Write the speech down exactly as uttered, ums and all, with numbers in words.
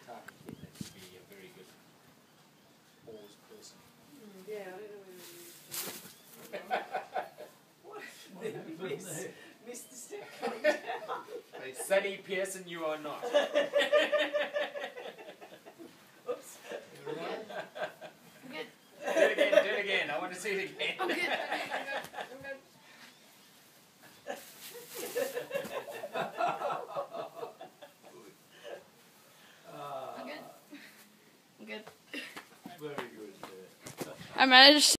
target kid that would be a very good pause person. Mm, yeah, I don't know whether we What did miss, miss the step coming down? Sunny Pearson, you are not. Oops. I'm good. Do it again, do it again. I want to see it again. I'm good. I'm good. I'm good. I'm good. Very good. I managed